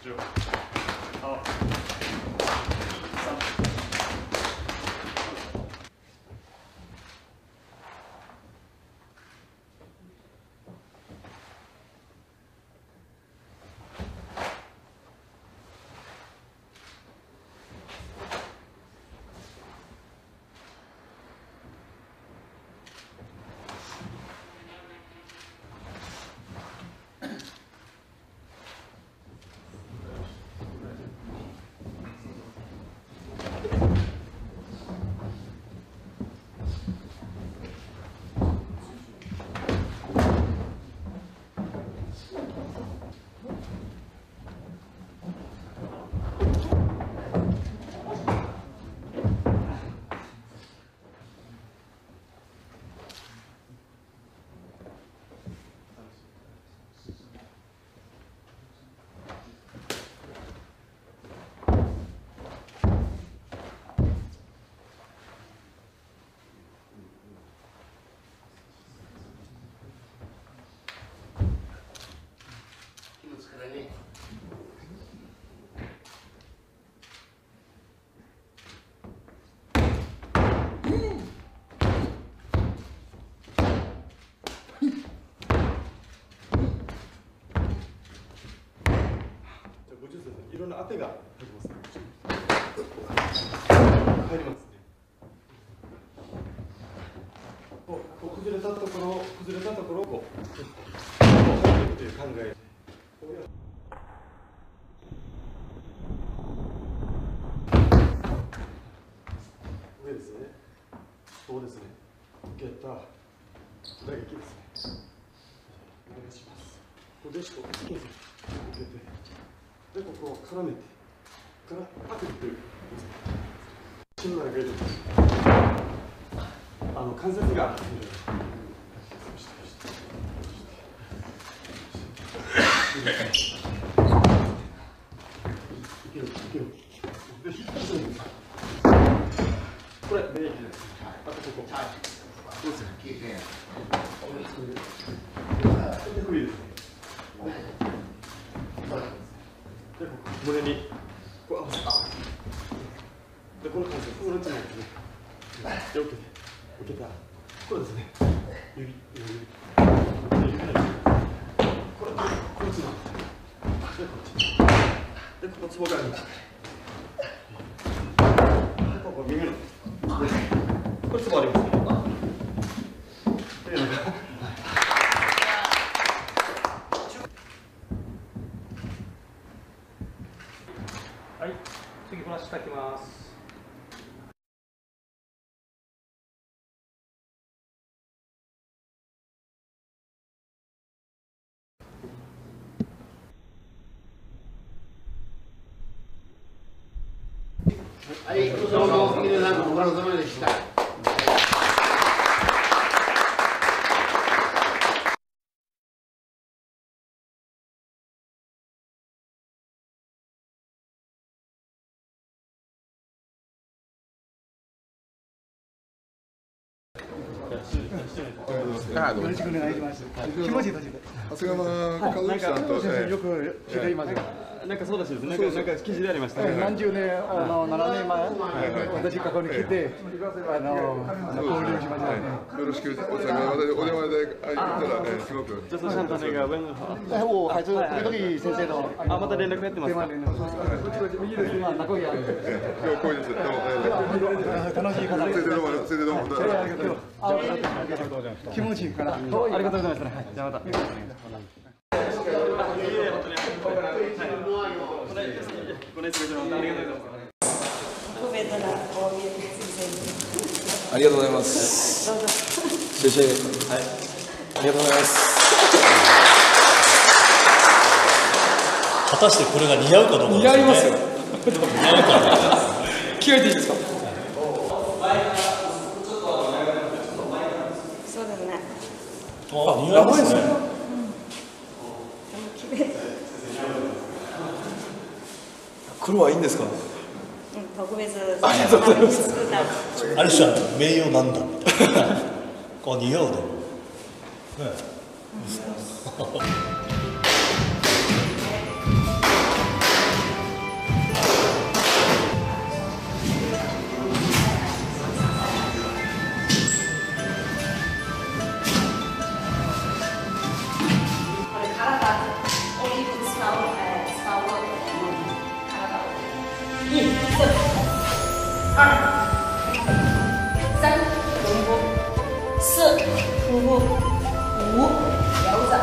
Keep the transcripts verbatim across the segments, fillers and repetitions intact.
よう。あ、いろんな当てが入りますね。入りますね。こう崩れたところ、崩れたところをこう入っていくという考え。上ですね。そうですね。受けた打撃ですね。お願いします。ここでしこ受けて。で、ここを絡めてからパクッという芯まで入れる。あの関節がいけるいける。これ免疫です。あとここ。どうする？で、首ですね。胸にこう合わせて、でこの関節、このつまみですね。で、受けて、受けた。これですね。指、指、指。これ、このつまみ。で、こっち。で、このつぼがあります。で、ここ耳の。これつぼありますね。 はい、次フラッシュ炊きます。 はい、どうも皆さんお疲れ様でした。 よろしくお願いします。気持ちいい年で。長谷川和之さんとよく知りません。 なんかそうだしですね。なんかなんか記事でありましたね。 何十年あの七年前私ここに来てあの交流しましたね。 よろしくお願い私お電話で言ったらすごく。 这是上头那个问号。 哎，我还是緑先生のあ、また連絡やってますか。 今名古屋で。 今日こうです。どうも楽しい方で。 先生どうも先生どうも。 気持ちいいから。 ありがとうございました。じゃあまた。 ありがとうございます。どうぞ。先生、はい。ありがとうございます。 果たしてこれが似合うかどうか、ね。 似合いますよ。 似合うか。 気合いでいいですか。 そうだね。 あ、似合いますね。 黒はいいんですか。 特別。 ありがとうございます。 アリさん、名誉なんだみたいな。こう似合うで。ね。 三，臀部，四，腹部，五，腰子。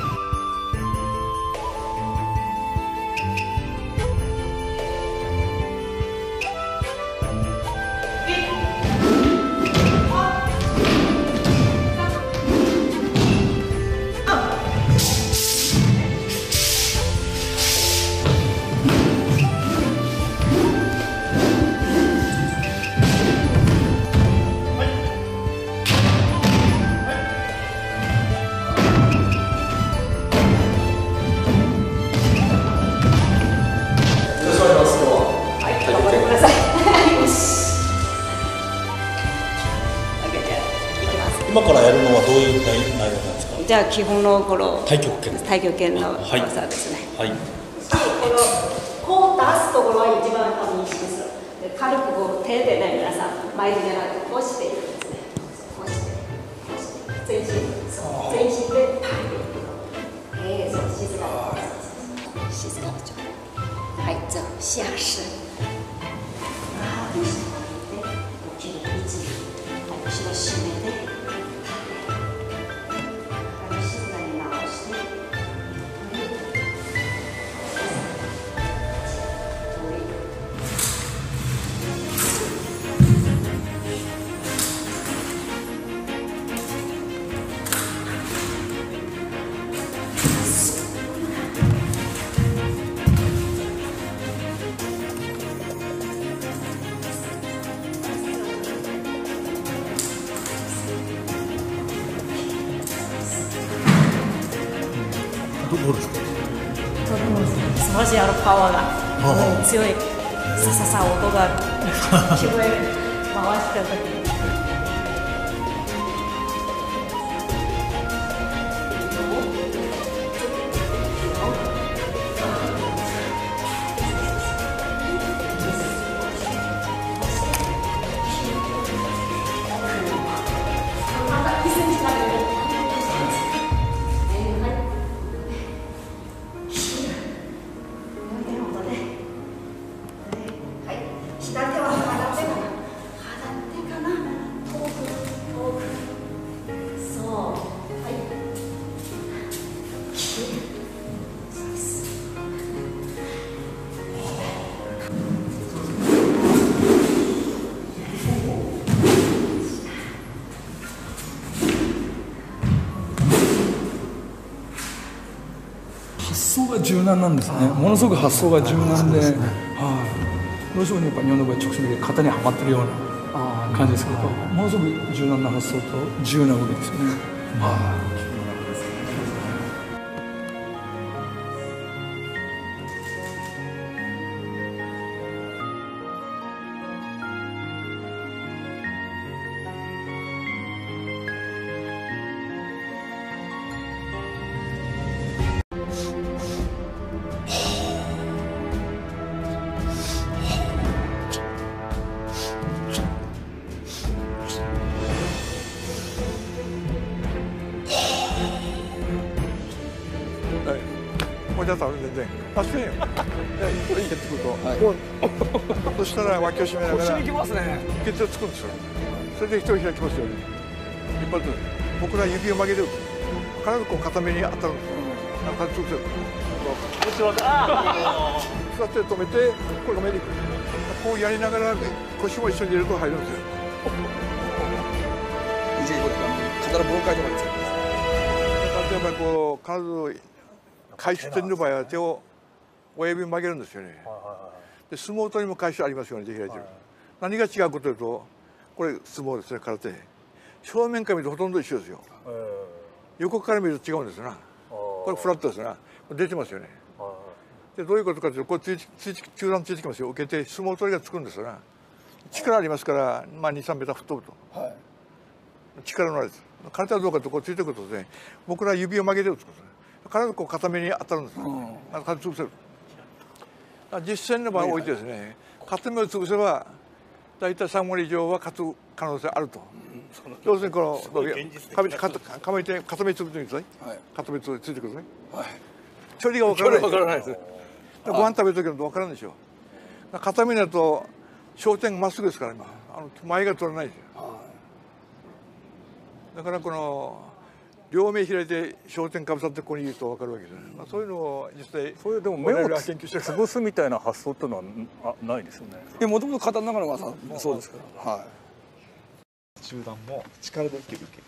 今からやるのはどういう内容なんですか。 じゃあ基本のこの太極拳太極拳のはい技ですね。 はい。 このこう出すところは一番多分いいです。で軽くこう手でね皆さん前でじゃなくてこうしていくんですね。こうしてこうして全身そう全身でパン。ええそう静かに静かにちょっとはいじゃあ下身。ああ後ろに起きる位置後ろ締めて。 どうですか。 とても素晴らしいあのパワーが強いさささ音が聞こえる回した時に。下手は払ってかな払ってかな遠く遠くそうはいそうです発想が柔軟なんですね。ものすごく発想が柔軟で、はい、どうしてもやっぱ日本の場合直線で型にはまってるような感じですけど、ものすごく柔軟な発想と自由な動きですよね。はい。 もうじゃあ全然確かによ。これ蹴ってくると、もうそしたら脇を締めながらケツをつくんですよ。それで人を開きますよね。一発僕ら指を曲げてる必ずこう固めに当たるんですよ。なんかつくんですよ。座って止めてこれが目にいく。こうやりながら腰も一緒に入れると入るんですよ。例えばこう必ず回収してる場合は手を親指を曲げるんですよね。で相撲取りも回収ありますよね。手開いてる。何が違うかというと、これ相撲ですね。空手。正面から見るとほとんど一緒ですよ。横から見ると違うんですな。これフラットですな。出てますよね。でどういうことかというと、これついつい中段ついてきますよ。受けて相撲取りがつくんですな。力ありますから、まあにさんメーター吹っ飛ぶと。はい、力のあるです。体はどうかとこうついてくるとですね、僕ら指を曲げて打つことです。必ずこう固めに当たるんです。必ず潰せる。実践の場合においてですね、固めを潰せば大体さん割以上は勝つ可能性あると。要するにこの固めて固めつぶってみてください。固めついてください。距離が分からない。ご飯食べる時の分からんでしょう。固めになると焦点がまっすぐですから今あの前が取れないですよ。だからこの両目開いて焦点かぶさってここにいると分かるわけです、まあ、そういうのを実際そういうでも目を潰すみたいな発想っていうのはあないですよね。 もともと刀の中の技そうですからはい中段も力で受ける受ける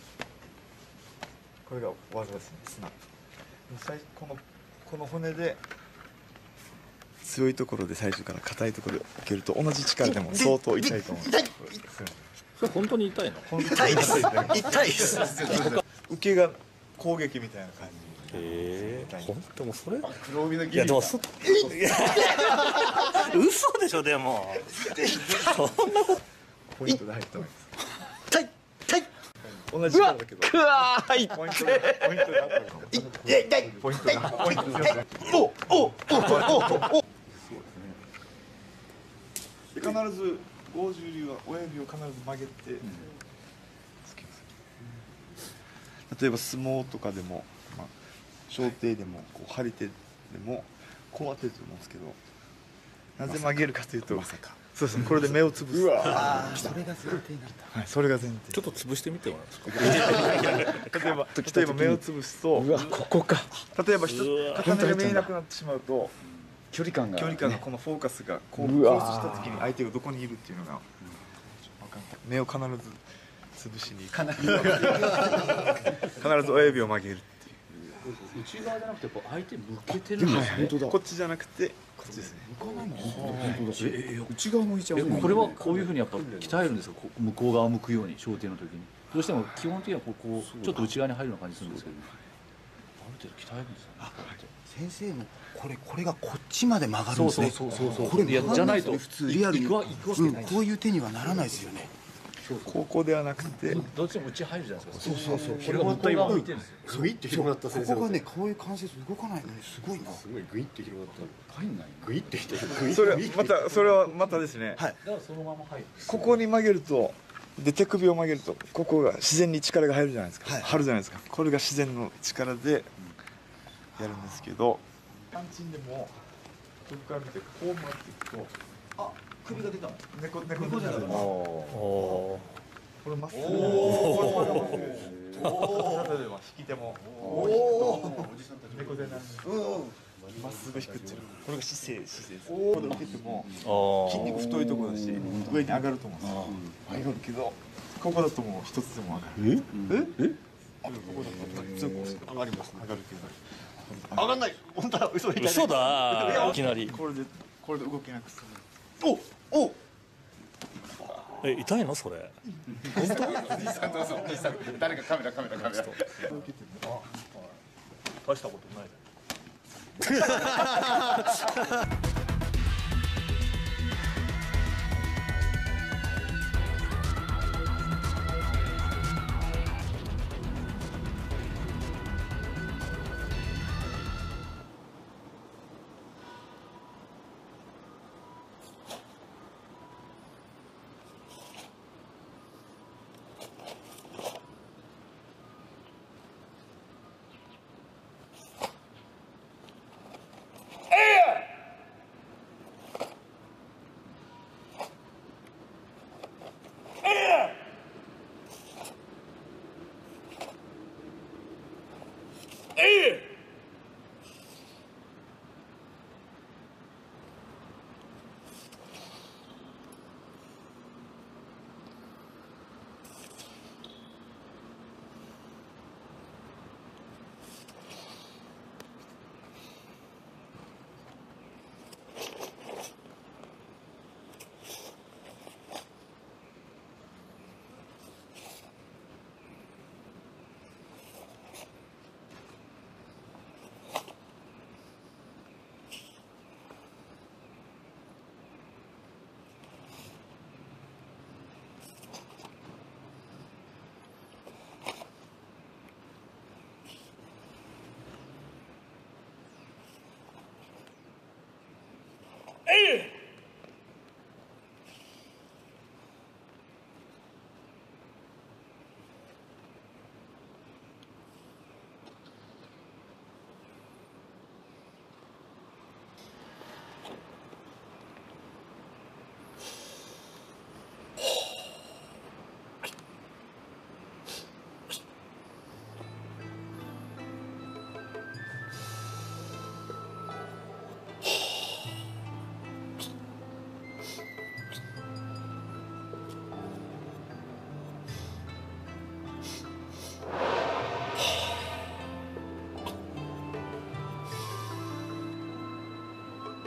これが技ですね砂最このこの骨で強いところで最初から硬いところで受けると同じ力でも相当痛いと思う。 それ本当に痛いの？ 痛いです痛いです受けが攻撃みたいな感じ。 へえ。でもそれ黒帯のいやでもそ嘘でしょでもそんなことポイントで入った方がいいです。痛い痛い同じ力だけどうわーいポイントでポイントであった方がいい。痛い痛いポイントでポイントでおおおおお必ず剛柔流は親指を必ず曲げてつけます。例えば相撲とかでも、まあ、小手でもこう張り手でもこう当てると思うんですけど、なぜ曲げるかというと、まさかそうですね、これで目をつぶす。うわそれが前提になった。はい、それが前提。 ちょっと潰してみてもらえますか。 例えば例えば目をつぶすと、 うわここか例えば人片目が見えなくなってしまうと。 距離感が距離感のこのフォーカスがこうクうわロスした時に相手がどこにいるっていうのが目を必ず潰しに必ず親指を曲げるっていう内側じゃなくてやっぱ相手向けてるんですね。 こっちじゃなくてこっちですね。 向かないんですね。 ええ内側向いちゃうねこれはこういうふうにやっぱ鍛えるんですよ。こう向こう側を向くように焦点の時にどうしても基本的にはこうこうちょっと内側に入るような感じするんですけど、ある程度鍛えるんですよね。 先生もこれこれがこっちまで曲がるんそうですね。 そうそうそう。 これいやじゃないと普通リアルに、 いくわいくわけうんない。 こういう手にはならないですよね。 ここではなくてどっちも内入るじゃないですか。 そうそうそう。 これが向こう側向いてるんですよ。 グイッと広がった先生ここがねこういう関節動かないのにすごいな。 すごいグイッと広がった入んない。 グイッと広がったそれはまたそれはまたですね、 はいだからそのまま入る。 ここに曲げるとで手首を曲げるとここが自然に力が入るじゃないですか、 はい入るじゃないですか。これが自然の力でやるんですけど、パンチンでもここから見てこう回っていくとあ首が出た。 猫猫猫じゃないですか。 おこれまっすぐ。おお。例えば引き手もこう引くと猫背なんです。まっすぐ引くっていうの。これが姿勢姿勢です。ここで受けてもお。 筋肉太いところだし上に上がると思うんですよ。上がるけどここだともう一つでも上がる。え？え？あここだと強く押すと上がります。上がるけど。上がんない。本当は嘘みたいな。 嘘だいきなり。 これでこれで動けなくする。 おお。 え痛いのそれ？ 誰かカメラカメラカメラ。 大したことない。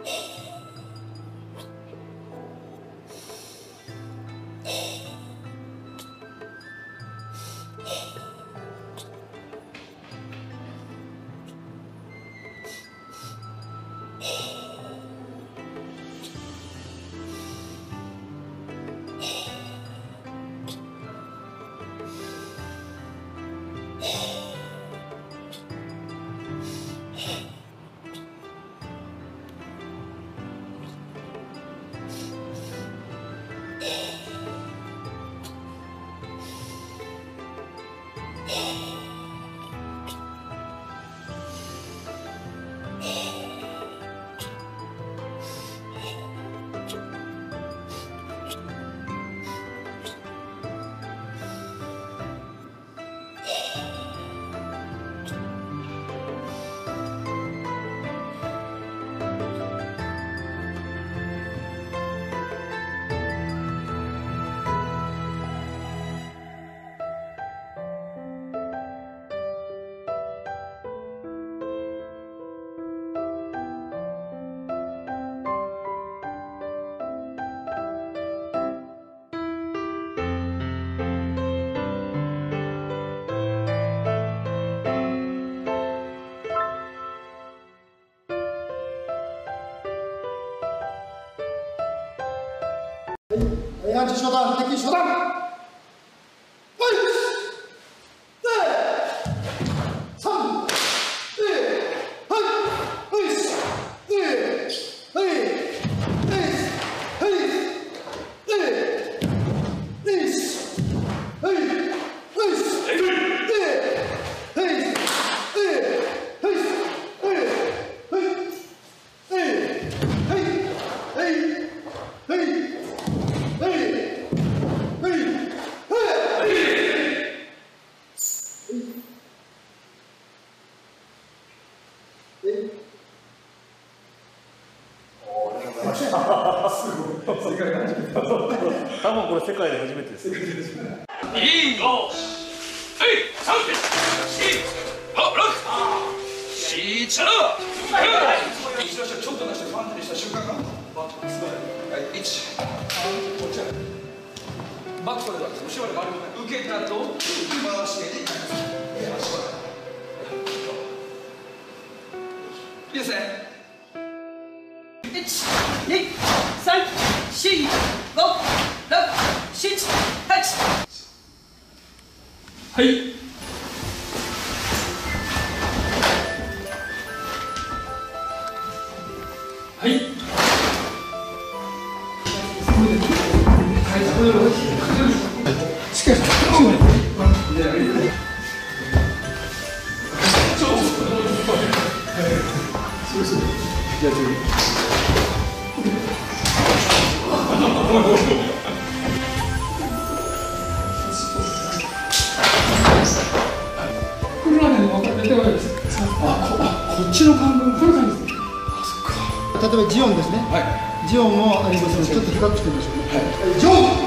アンチ初段、敵初段。 多分これ世界で初めてです。 二五、え、三、四、五、六、七、八。ちょっと出してファンってした瞬間が。はい、一。こっち。バックこれだ。後ろで回る。受けたと回して。いいですね。一、二、三、四、五、六、七、八。はい。はい。しかし、じゃあ次。これはね、分かれてないです。あ、こっちの漢文、こういう感じです。あ、そっか。例えばジオンですね。はい。ジオンもありますので、ちょっと比較してみましょうね。はい。ジオン。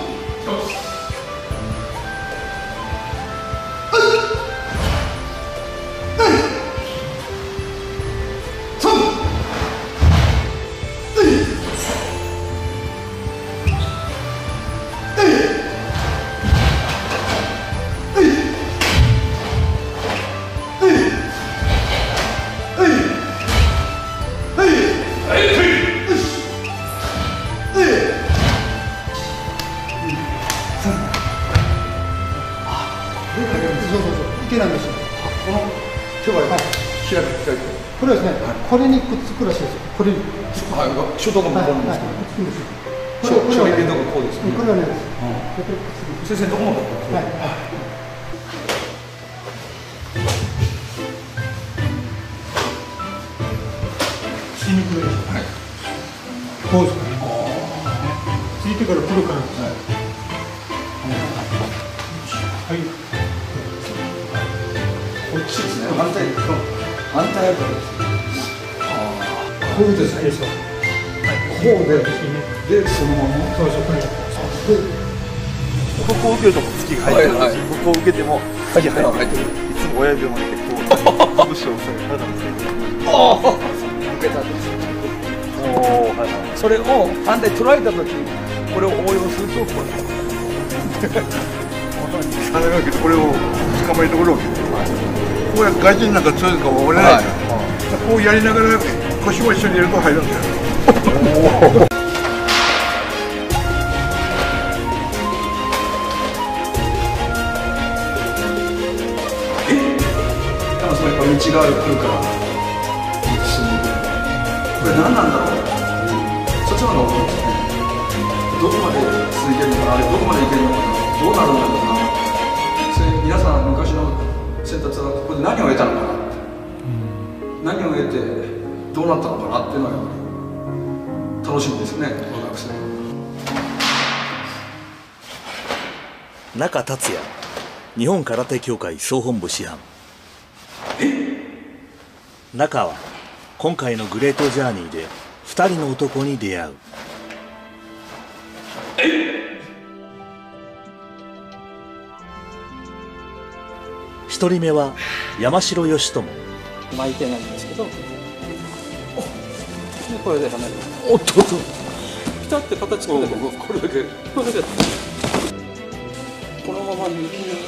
池なんですよ。この手は開く開く。これはですね、これにくっつくらしいです。これに。はい、手動が向こうなんですけど。くっつくんですよ。これこれはね、こうですね。これはね、先生どこまで？はい。ついにくいです。はい。こうですね。ついてから来るからです。はい。こっちですね。反対、反対あるからです。こうですね。こうで、で、そのまま。そうそう、これ。 ここを受けると月が入ってるし、ここを受けても月が入ってる。いつも親指を曲げて、こう、拳を押さえ、体を押さえて。ああ、受けたんです。 それを反対捉えた時これを応用するとこれあれだけどこれを捕まえておるわけですよ。こうやって外人なんか強いかも折れないですよ。こうやりながら腰も一緒に入れると入るんですよ。 多分それやっぱ道がある来るからこれ何なんだろう。そっちの方が大きいですね。どこまで続いてるのかな、あれどこまでいけるのかな、どうなるんだろうな。それ皆さん昔の先達はここで何を得たのかな、うん、何を得てどうなったのかなっていうのはやっぱり楽しみですね、若学生。 中達也、日本空手協会総本部師範。中は今回のグレートジャーニーでふたりの男に出会う。ひとりめは山城義友。 巻いてないんですけど、これで離れる。おっとっとピタって形これだけこれだけこれだけこのまま右に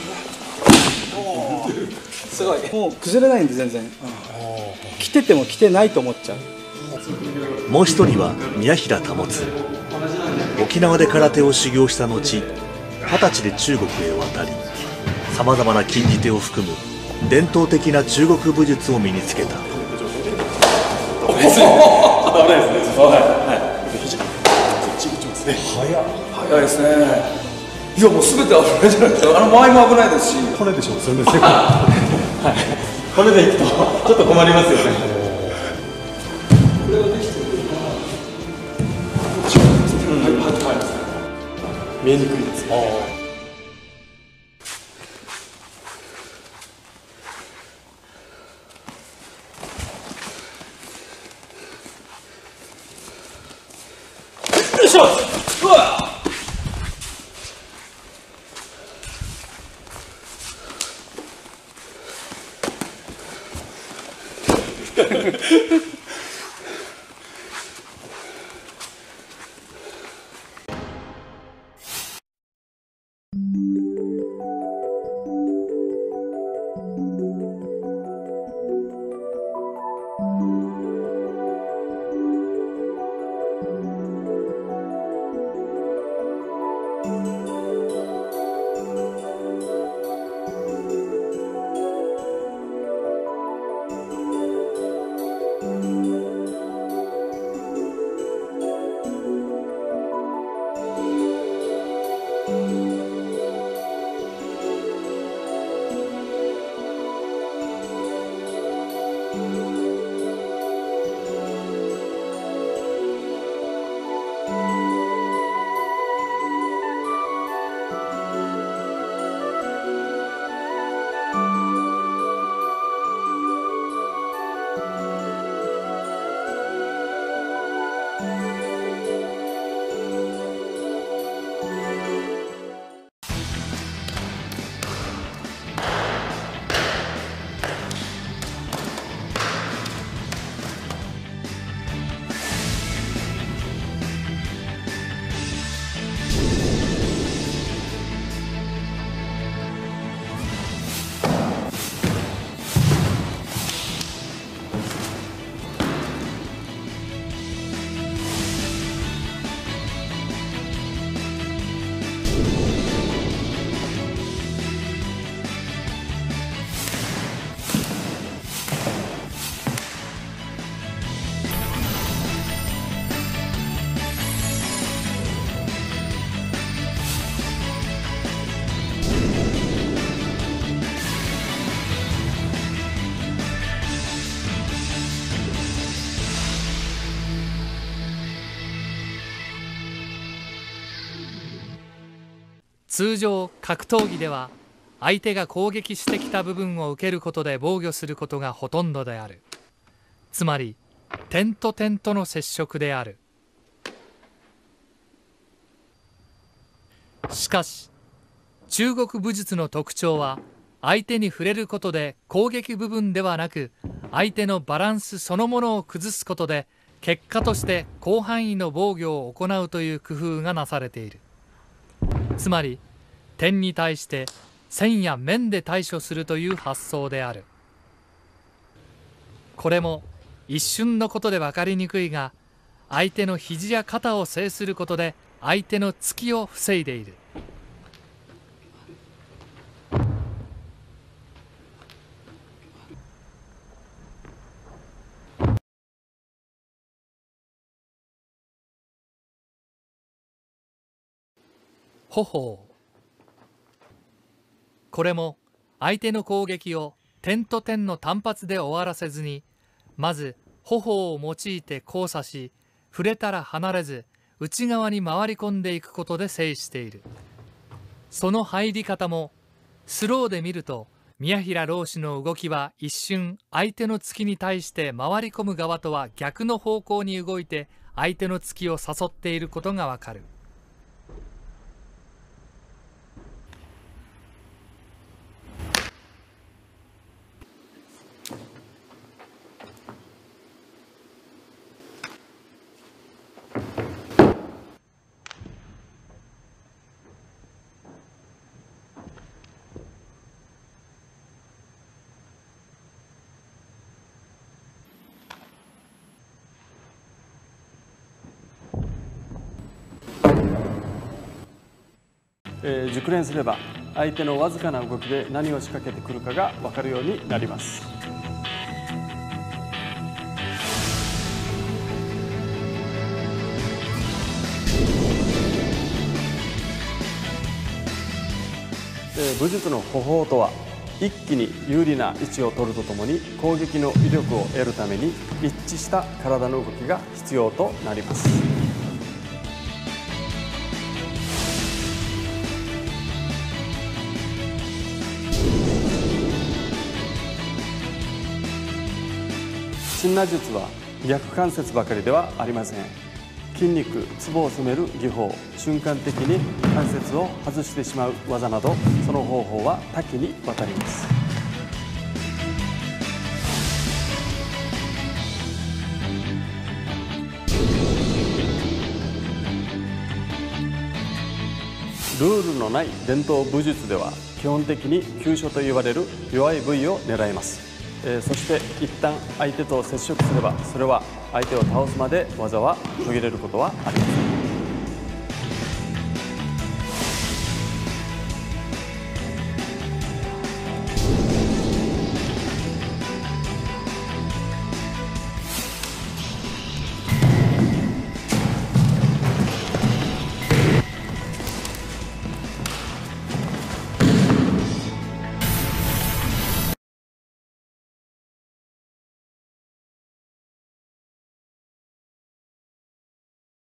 すごいもう崩れないんで全然着てても着てないと思っちゃう。 もう一人は宮平保。沖縄で空手を修行した後、二十歳で中国へ渡り、さまざまな禁じ手を含む伝統的な中国武術を身につけた。 早いですね。いやもうすべて危ないじゃないですか。あの前も危ないですし。 骨でしょう。それですね。はい。骨でいくとちょっと困りますよね。 これができてる。 見えにくいです。 よいしょ。うわ。 通常格闘技では相手が攻撃してきた部分を受けることで防御することがほとんどである。つまり点と点との接触である。しかし中国武術の特徴は相手に触れることで攻撃部分ではなく相手のバランスそのものを崩すことで結果として広範囲の防御を行うという工夫がなされている。つまり点に対して線や面で対処するという発想である。これも一瞬のことで分かりにくいが、相手の肘や肩を制することで相手の突きを防いでいる。歩法。これも相手の攻撃を点と点の単発で終わらせずに、まず歩法を用いて交差し、触れたら離れず内側に回り込んでいくことで制している。その入り方もスローで見ると、宮平老師の動きは一瞬相手の突きに対して回り込む側とは逆の方向に動いて相手の突きを誘っていることがわかる。 えー、熟練すれば相手のわずかな動きで何を仕掛けてくるかが分かるようになります。えー、武術の歩法とは、一気に有利な位置を取るとともに攻撃の威力を得るために一致した体の動きが必要となります。親靭術は逆関節ばかりではありません。筋肉、ツボを攻める技法、瞬間的に関節を外してしまう技など、その方法は多岐にわたります。ルールのない伝統武術では、基本的に急所と言われる弱い部位を狙います。えー、そして一旦相手と接触すれば、それは相手を倒すまで技は途切れることはありません。